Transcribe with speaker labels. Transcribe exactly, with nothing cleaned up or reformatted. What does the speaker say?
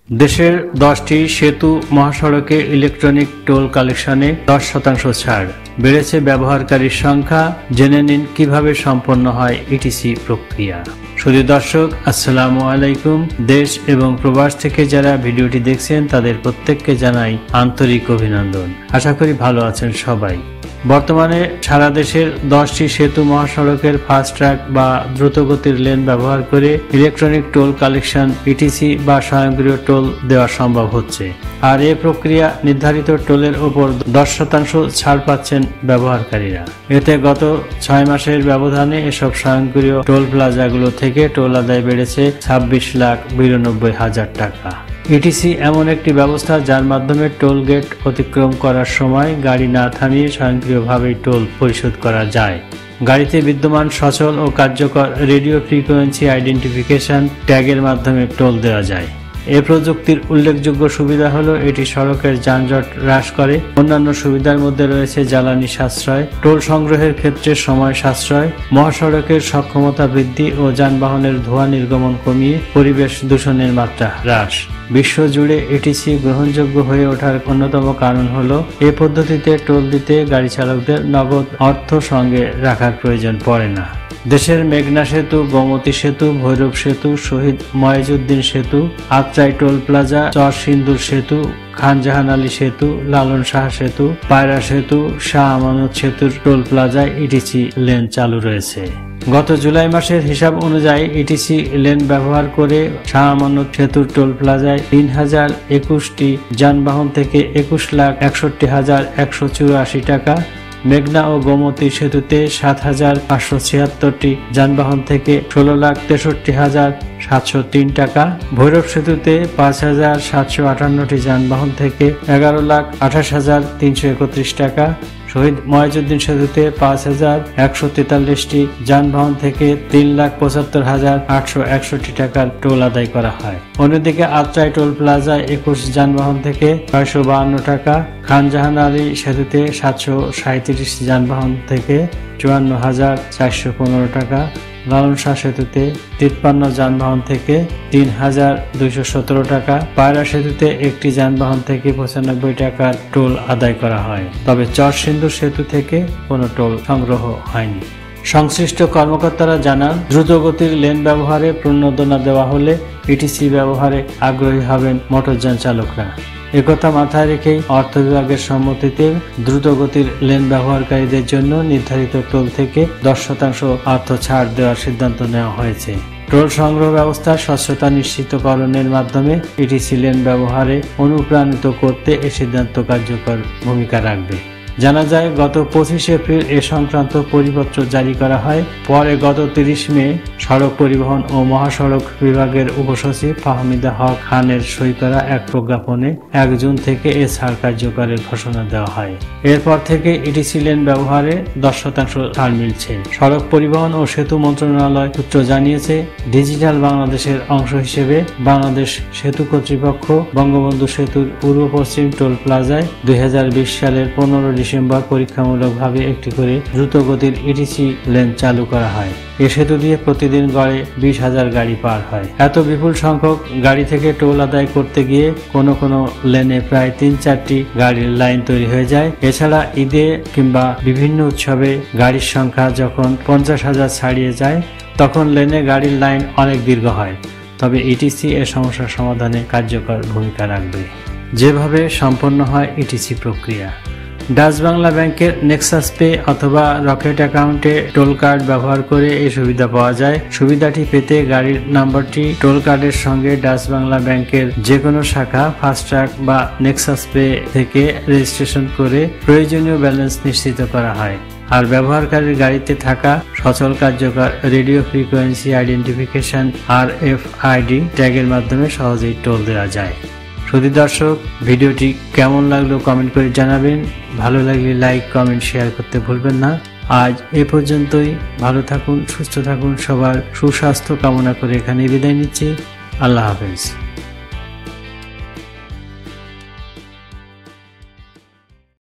Speaker 1: দেশের দশটি সেতু মহাসড়কে ইলেকট্রনিক টোল কালেকশনে দশ শতাংশ ছাড়। বেড়েছে ব্যবহারকারীর সংখ্যা। জেনে নিন কিভাবে সম্পন্ন হয় ইটিসি প্রক্রিয়া। শুধু দর্শক, আসসালামু আলাইকুম। দেশ এবং প্রবাস থেকে যারা ভিডিওটি দেখছেন তাদের প্রত্যেককে জানাই আন্তরিক অভিনন্দন। আশা করি ভালো আছেন সবাই। বর্তমানে সারা দেশের দশটি সেতু মহাসড়কের ফাস্ট ট্র্যাক বা দ্রুতগতির লেন ব্যবহার করে ইলেকট্রনিক টোল কালেকশন ইটিসি বা স্বয়ংক্রিয় টোল দেওয়া সম্ভব হচ্ছে। আর এই প্রক্রিয়া নির্ধারিত টোলের ওপর দশ শতাংশ ছাড় পাচ্ছেন ব্যবহারকারীরা। এতে গত ছয় মাসের ব্যবধানে এসব স্বয়ংক্রিয় টোল প্লাজাগুলো থেকে টোল আদায় বেড়েছে ছাব্বিশ লাখ বিরানব্বই হাজার টাকা। ইটিসি এমন একটি ব্যবস্থা যার মাধ্যমে টোল গেট অতিক্রম করার সময় গাড়ি না থামিয়ে স্বয়ংক্রিয়ভাবে টোল পরিশোধ করা যায়। গাড়িতে বিদ্যমান সচল ও কার্যকর রেডিও ফ্রিকোয়েন্সি আইডেন্টিফিকেশন ট্যাগের মাধ্যমে টোল দেওয়া যায়। এই প্রযুক্তির উল্লেখযোগ্য সুবিধা হলো এটি সড়কের যানজট হ্রাস করে। অন্যান্য সুবিধার মধ্যে রয়েছে জ্বালানি সাশ্রয়, টোল সংগ্রহের ক্ষেত্রে সময় সাশ্রয়, মহাসড়কের সক্ষমতা বৃদ্ধি ও যানবাহনের ধোঁয়া নির্গমন কমিয়ে পরিবেশ দূষণের মাত্রা হ্রাস। বিশ্বজুড়ে ইটিসি গ্রহণযোগ্য হয়ে ওঠার অন্যতম কারণ হলো এই পদ্ধতিতে টোল দিতে গাড়ি চালকদের নগদ অর্থ সঙ্গে রাখার প্রয়োজন পড়ে না। দেশের মেঘনা সেতু, গোমতী সেতু, ভৈরব সেতু, শহীদ ময়জুদ্দিন সেতু, আত্রাই টোল প্লাজা, চর সিন্দুর সেতু, খান জাহান আলী সেতু, লালন শাহ সেতু, পায়রা সেতু, শাহ আমানত সেতুর টোল প্লাজায় ইটিসি লেন চালু রয়েছে। গত জুলাই মাসের হিসাব অনুযায়ী ইটিসি লেন ব্যবহার করে শাহ আমানত সেতুর টোল প্লাজায় তিন হাজার একুশটি যানবাহন থেকে একুশ লাখ একষট্টি হাজার একশো চুরাশি টাকা, মেঘনা ও গোমতী সেতুতে সাত হাজার পাঁচশো ছিয়াত্তরটি যানবাহন থেকে ষোলো লাখ তেষট্টি হাজার সাতশো তিন টাকা, ভৈরব সেতুতে পাঁচ হাজার সাতশো আটান্নটি যানবাহন থেকে এগারো লাখ আঠাশ হাজার তিনশো একত্রিশ টাকা, শহীদ ময়জুদ্দিন সেতুতে পাঁচ হাজার একশো তেতাল্লিশটি যানবাহন থেকে তিন লাখ পঁচাত্তর হাজার আটশো একষট্টি টাকার টোল আদায় করা হয়। অন্যদিকে আত্রাই টোল প্লাজায় একুশ যানবাহন থেকে ছয়শো বাহান্ন টাকা, খান জাহান আলী সেতুতে সাতশো সাঁত্রিশ যানবাহন থেকে চুয়ান্ন হাজার চারশো পনেরো টাকা, লালন শাহ সেতুতে তিপ্পান্ন যানবাহন থেকে তিন হাজার দুইশো সতেরো টাকা, পায়রা সেতুতে একটি যানবাহন থেকে পঁচানব্বই টাকার টোল আদায় করা হয়। তবে চর সিন্দুর সেতু থেকে কোনো টোল সংগ্রহ হয়নি। সংশ্লিষ্ট কর্মকর্তারা জানান, দ্রুতগতির লেন ব্যবহারে প্রণোদনা দেওয়া হলে ইটিসি ব্যবহারে আগ্রহী হবেন মোটরযান চালকরা। একথা মাথায় রেখেই অর্থ বিভাগের সম্মতিতে দ্রুতগতির লেন ব্যবহারকারীদের জন্য নির্ধারিত টোল থেকে দশ শতাংশ অর্থ ছাড় দেওয়ার সিদ্ধান্ত নেওয়া হয়েছে। টোল সংগ্রহ ব্যবস্থার স্বচ্ছতা নিশ্চিতকরণের মাধ্যমে ইটিসি লেন ব্যবহারে অনুপ্রাণিত করতে এ সিদ্ধান্ত কার্যকর ভূমিকা রাখবে। জানা যায়, গত পঁচিশে এপ্রিল এ সংক্রান্ত পরিপত্র জারি করা হয়। পরে গত তিরিশ মে সড়ক পরিবহন ও মহাসড়ক বিভাগের উপসচিব ফাহমিদা হক খানের সই করা এক প্রজ্ঞাপনে এক জুন থেকে এ ছাড় কার্যকরের ঘোষণা দেওয়া হয়। এরপর থেকে ইটিসি লেন ব্যবহারে দশ শতাংশ ছাড় মিলছে। সড়ক পরিবহন ও সেতু মন্ত্রণালয় সূত্র জানিয়েছে, ডিজিটাল বাংলাদেশের অংশ হিসেবে বাংলাদেশ সেতু কর্তৃপক্ষ বঙ্গবন্ধু সেতুর পূর্ব পশ্চিম টোল প্লাজায় দুই হাজার বিশ সালের পনেরো ডিসেম্বর পরীক্ষামূলকভাবে একটি করে দ্রুতগতির ইটিসি লেন চালু করা হয়। এ সেতু দিয়ে প্রতিদিন গড়ে বিশ হাজার গাড়ি পার হয়। এত বিপুল সংখ্যক গাড়ি থেকে টোল আদায় করতে গিয়ে কোনো কোনো লেনে প্রায় তিন চারটি গাড়ির লাইন তৈরি হয়ে যায়। এছাড়া ঈদে কিংবা বিভিন্ন উৎসবে গাড়ির সংখ্যা যখন পঞ্চাশ হাজার ছাড়িয়ে যায় তখন লেনে গাড়ির লাইন অনেক দীর্ঘ হয়। তবে ইটিসি এ সমস্যার সমাধানে কার্যকর ভূমিকা রাখবে। যেভাবে সম্পন্ন হয় ইটিসি প্রক্রিয়া, ডাচ বাংলা ব্যাংকের নেক্সাস পে অথবা রকেট অ্যাকাউন্টে টোল কার্ড ব্যবহার করে এই সুবিধা পাওয়া যায়। সুবিধাটি পেতে গাড়ির নাম্বারটি টোল কার্ডের সঙ্গে ডাচ বাংলা ব্যাংকের যে কোনো শাখা, ফাস্ট্র্যাক বা নেক্সাস পে থেকে রেজিস্ট্রেশন করে প্রয়োজনীয় ব্যালেন্স নিশ্চিত করা হয়। আর ব্যবহারকারীর গাড়িতে থাকা সচল কার্যকর radio frequency identification R F I D ট্যাগের মাধ্যমে সহজেই টোল দেওয়া যায়। শুধু দর্শক, ভিডিওটি কেমন লাগলো কমেন্ট করে জানাবেন। ভালো লাগলে লাইক, কমেন্ট, শেয়ার করতে ভুলবেন না। আজ এ পর্যন্তই। ভালো থাকুন, সুস্থ থাকুন। সবার সুস্বাস্থ্য কামনা করে এখানে বিদায় নিচ্ছি। আল্লাহ হাফেজ।